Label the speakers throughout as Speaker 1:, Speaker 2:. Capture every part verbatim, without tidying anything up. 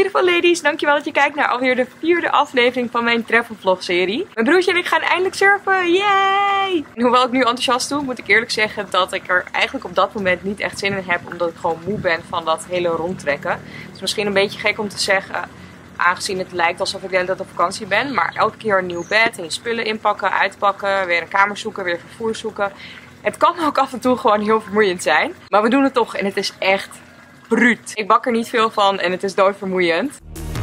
Speaker 1: Beautiful ladies, dankjewel dat je kijkt naar alweer de vierde aflevering van mijn travel vlog serie. Mijn broertje en ik gaan eindelijk surfen, yay! En hoewel ik nu enthousiast doe, moet ik eerlijk zeggen dat ik er eigenlijk op dat moment niet echt zin in heb, omdat ik gewoon moe ben van dat hele rondtrekken. Het is misschien een beetje gek om te zeggen, aangezien het lijkt alsof ik de hele tijd op vakantie ben, maar elke keer een nieuw bed en je spullen inpakken, uitpakken, weer een kamer zoeken, weer vervoer zoeken. Het kan ook af en toe gewoon heel vermoeiend zijn, maar we doen het toch en het is echt bruut. Ik bak er niet veel van en het is doodvermoeiend.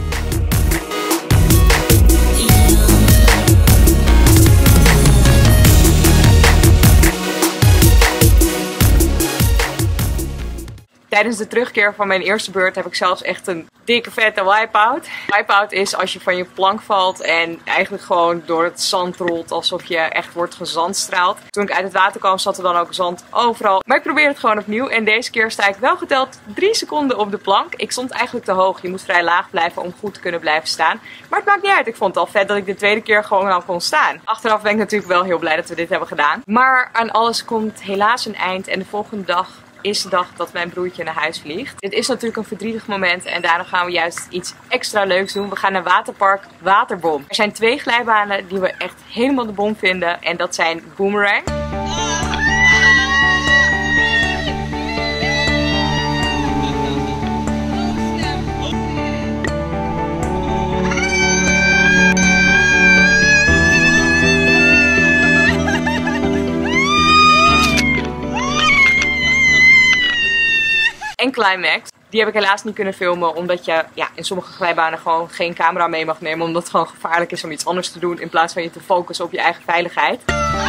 Speaker 1: Tijdens de terugkeer van mijn eerste beurt heb ik zelfs echt een dikke vette wipe-out. Wipe-out is als je van je plank valt en eigenlijk gewoon door het zand rolt alsof je echt wordt gezandstraald. Toen ik uit het water kwam zat er dan ook zand overal. Maar ik probeer het gewoon opnieuw en deze keer sta ik wel geteld drie seconden op de plank. Ik stond eigenlijk te hoog. Je moet vrij laag blijven om goed te kunnen blijven staan. Maar het maakt niet uit. Ik vond het al vet dat ik de tweede keer gewoon al kon staan. Achteraf ben ik natuurlijk wel heel blij dat we dit hebben gedaan. Maar aan alles komt helaas een eind en de volgende dag is de dag dat mijn broertje naar huis vliegt. Dit is natuurlijk een verdrietig moment en daarom gaan we juist iets extra leuks doen. We gaan naar waterpark Waterbom. Er zijn twee glijbanen die we echt helemaal de bom vinden en dat zijn Boomerang. En Climax. Die heb ik helaas niet kunnen filmen omdat je ja, in sommige glijbanen gewoon geen camera mee mag nemen. Omdat het gewoon gevaarlijk is om iets anders te doen in plaats van je te focussen op je eigen veiligheid.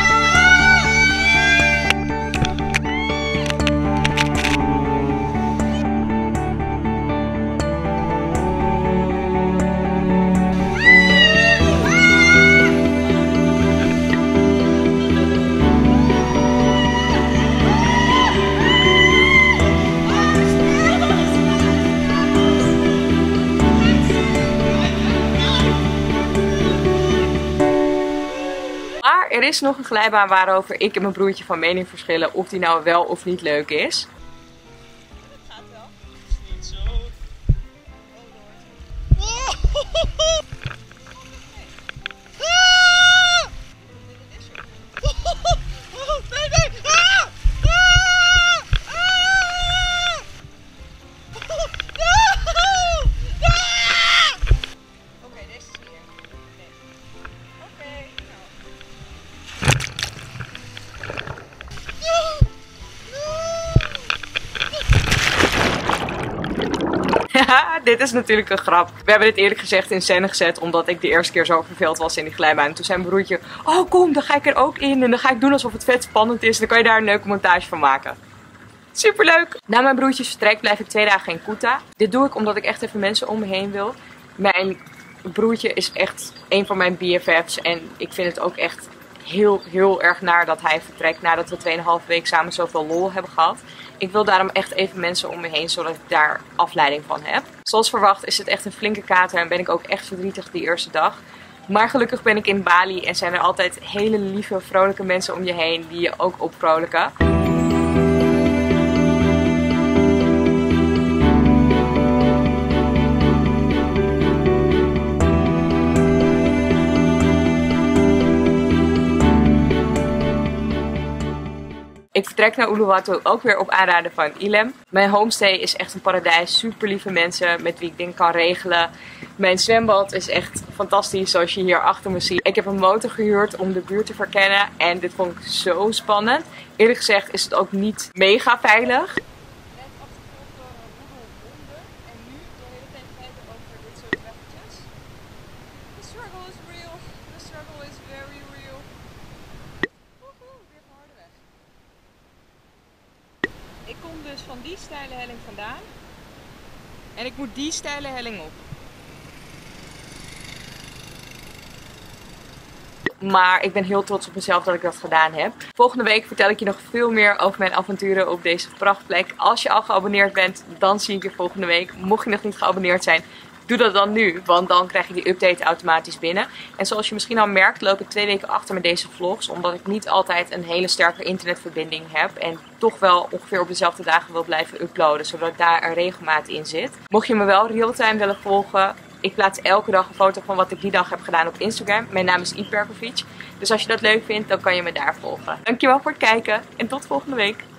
Speaker 1: Er is nog een glijbaan waarover ik en mijn broertje van mening verschillen of die nou wel of niet leuk is.
Speaker 2: Het gaat wel. Het is niet zo. Oh, nee, nee. Ah! Ah! Ah! Oké, deze is hier. Oké.
Speaker 1: Dit is natuurlijk een grap. We hebben dit eerlijk gezegd in scène gezet omdat ik de eerste keer zo verveeld was in die glijbaan. En toen zei mijn broertje, oh kom, dan ga ik er ook in en dan ga ik doen alsof het vet spannend is. Dan kan je daar een leuke montage van maken. Superleuk! Na mijn broertjes vertrek blijf ik twee dagen in Kuta. Dit doe ik omdat ik echt even mensen om me heen wil. Mijn broertje is echt een van mijn B F F's en ik vind het ook echt heel, heel erg naar dat hij vertrekt nadat we twee en een half week samen zoveel lol hebben gehad. Ik wil daarom echt even mensen om me heen, zodat ik daar afleiding van heb. Zoals verwacht is het echt een flinke kater en ben ik ook echt verdrietig die eerste dag. Maar gelukkig ben ik in Bali en zijn er altijd hele lieve, vrolijke mensen om je heen die je ook opvrolijken. Ik vertrek naar Uluwatu ook weer op aanraden van Ilem. Mijn homestay is echt een paradijs. Super lieve mensen met wie ik dingen kan regelen. Mijn zwembad is echt fantastisch zoals je hier achter me ziet. Ik heb een motor gehuurd om de buurt te verkennen en dit vond ik zo spannend. Eerlijk gezegd is het ook niet mega veilig. Ik kom dus van die steile helling vandaan en ik moet die steile helling op. Maar ik ben heel trots op mezelf dat ik dat gedaan heb. Volgende week vertel ik je nog veel meer over mijn avonturen op deze prachtplek. Als je al geabonneerd bent, dan zie ik je volgende week. Mocht je nog niet geabonneerd zijn, doe dat dan nu, want dan krijg je die update automatisch binnen. En zoals je misschien al merkt, loop ik twee weken achter met deze vlogs, omdat ik niet altijd een hele sterke internetverbinding heb en toch wel ongeveer op dezelfde dagen wil blijven uploaden, zodat daar een regelmaat in zit. Mocht je me wel real-time willen volgen, ik plaats elke dag een foto van wat ik die dag heb gedaan op Instagram. Mijn naam is Iet Perkovic. Dus als je dat leuk vindt, dan kan je me daar volgen. Dankjewel voor het kijken en tot volgende week.